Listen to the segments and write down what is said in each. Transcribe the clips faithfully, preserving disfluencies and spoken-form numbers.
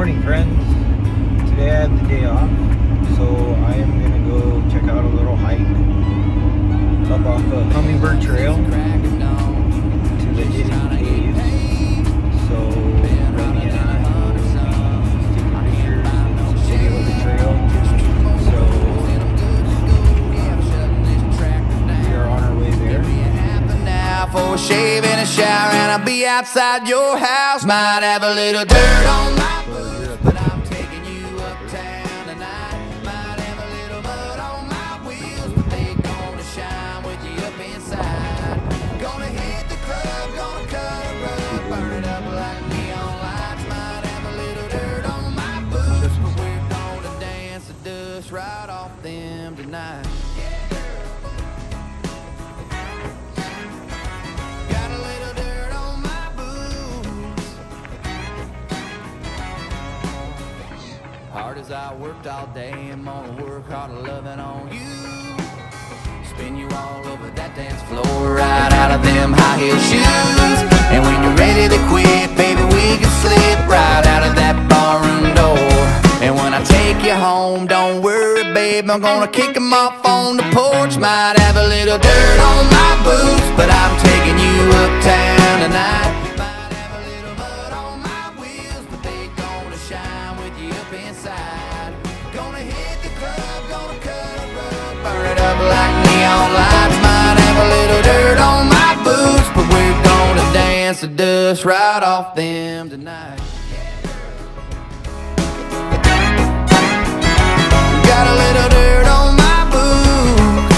Morning, friends. Today I have the day off, so I am going to go check out a little hike up off the Hummingbird Trail to the hidden caves. So Randy and I will be taking pictures and video of the trail. So we are on our way there. For a shave and a shower, and I'll be outside your house. Might have a little dirt on my boots, but I'm taking you uptown tonight. Might have a little mud on my wheels, but they gonna shine with you up inside. Gonna hit the club, gonna cut a rug, burn it up like neon lights. Might have a little dirt on my boots, but we're gonna dance the dust right off them tonight. Hard as I worked all day, I'm gonna work hard loving on you. Spin you all over that dance floor, right out of them high heel shoes. And when you're ready to quit, baby, we can slip right out of that barroom door. And when I take you home, don't worry, babe, I'm gonna kick them off on the porch. Might have a little dirt on my boots, but I'm taking you uptown tonight. Like neon lights, might have a little dirt on my boots, but we're gonna dance the dust right off them tonight. Got a little dirt on my boots.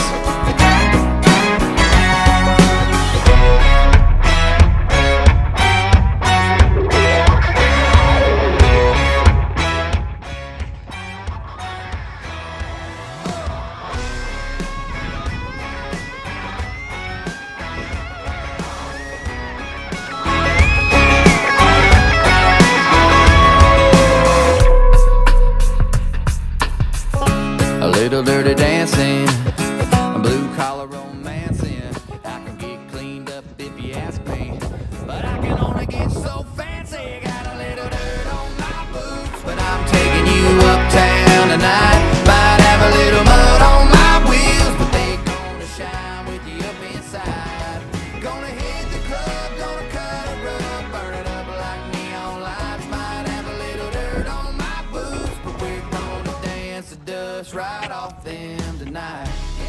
A little dirty dancing, a blue collar romancing. I can get cleaned up if you ask me, but I can only get so fancy. Got a little dirt on my boots, but I'm taking you uptown tonight. Might have a little mud on my wheels, but they gonna shine with you up inside. Gonna hit the club, gonna cut a rug, burn it up like neon lights. Might have a little dirt on my boots, but we're gonna dance the dust right off them tonight.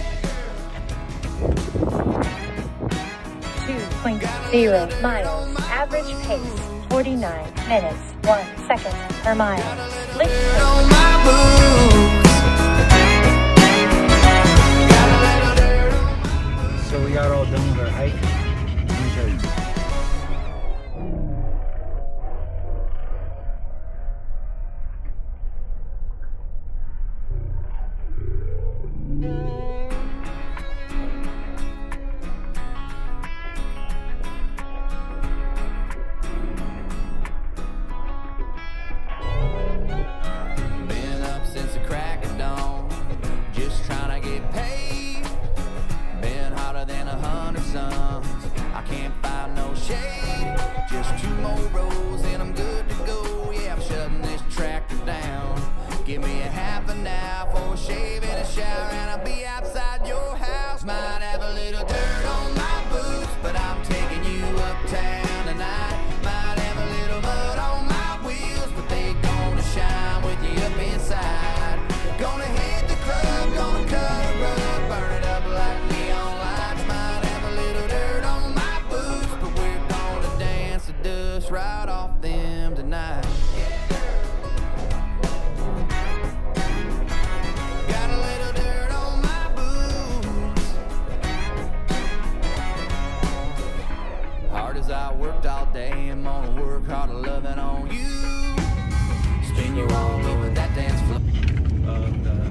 two point zero miles. Average pace forty-nine minutes, one second per mile. Lift On my boots. So we got all done with our hike. Let me show you. Been up since the crack of dawn, just trying to get paid. Been hotter than a hundred suns, I can't find no shade. Just two more rows and I'm good to go. Yeah, I'm shutting this tractor down. Give me a half an hour for a shave and a shower, and I'll be outside your house. Might have a little dirt on my boots, but I'm taking you uptown tonight. Might have a little mud on my wheels, but they gonna shine with you up inside. Gonna hit the club, gonna cut a rug, burn it up like neon lights. Might have a little dirt on my boots, but we're gonna dance the dust right off them tonight. Got a little dirt on my boots. Hard as I worked all day, I'm gonna work hard loving on you. Spin you all over that dance floor. Of the